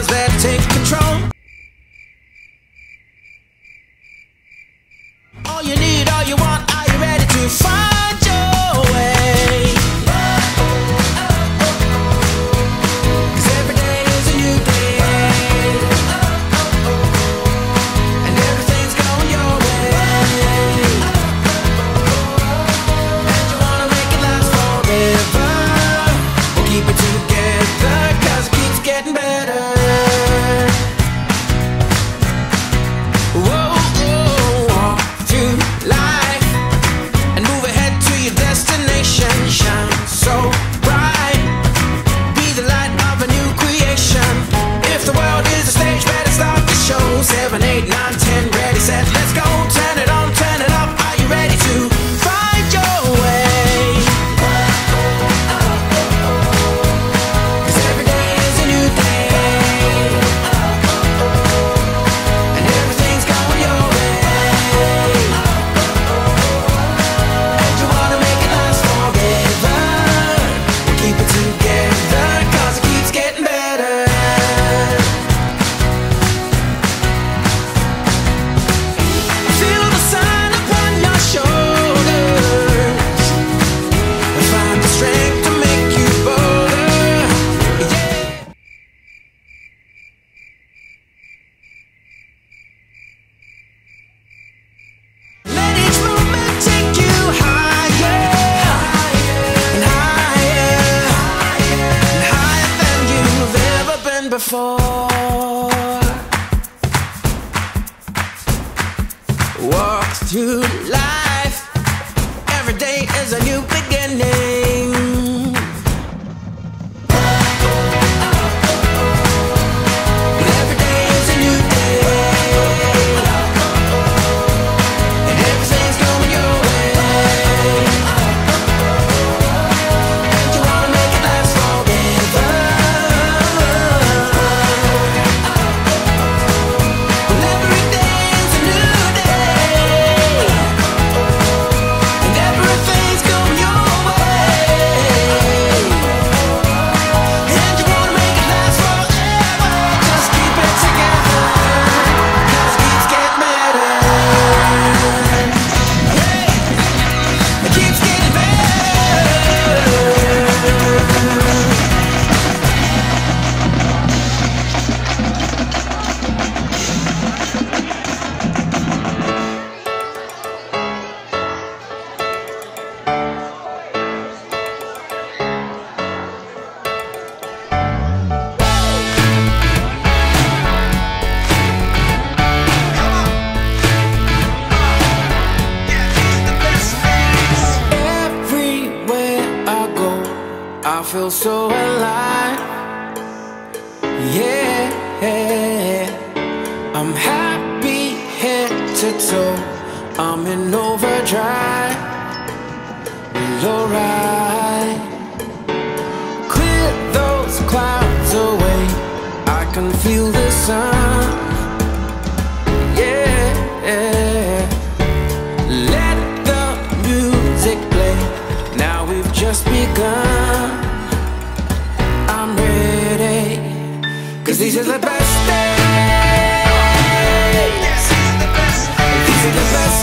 is there to take control. All you need, all you want, are you ready to find your way? 'Cause every day is a new day, and everything's going your way. And you wanna make it last forever. We'll keep it together, 'cause it keeps getting better. Whoa. Shine so bright, be the light of a new creation. If the world is a stage, better start the show. 7, 8, 9, 10, ready, set, let's go. Turn it on, turn it up, are you ready to find your way? 'Cause every day is a new day, and everything's going your way. And you wanna make it last forever. Keep it together, 'cause it keeps getting better. Feel the sun upon your shoulders, and find the strength to make you bolder. Yeah. Let each moment take you higher, and higher than you've ever been before. Walk through life, every day is a new beginning. Every day is a new day, and everything's going your way. And you wanna make it last forever. Well, every day is a new day, and everything's going your way. And you wanna make it last forever. Just keep it together, 'cause it keeps getting better. It keeps getting better. Everywhere I go, I feel so alive. Yeah, I'm happy head to toe. I'm in overdrive. Well, alright. Clear those clouds away, I can feel the sun. Yeah, let the music play, now we've just begun. I'm ready, 'cause these are the best days. These are the best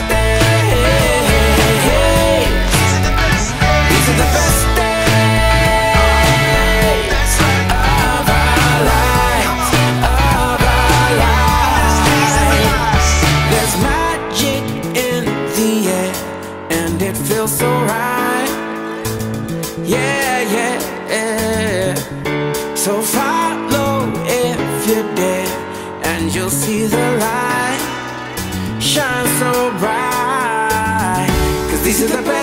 days. These are the best days of our lives, of our lives. There's magic in the air, and it feels so right. Yeah, yeah. So follow if you dare, and you'll see the light shine so bright. 'Cause these are the best.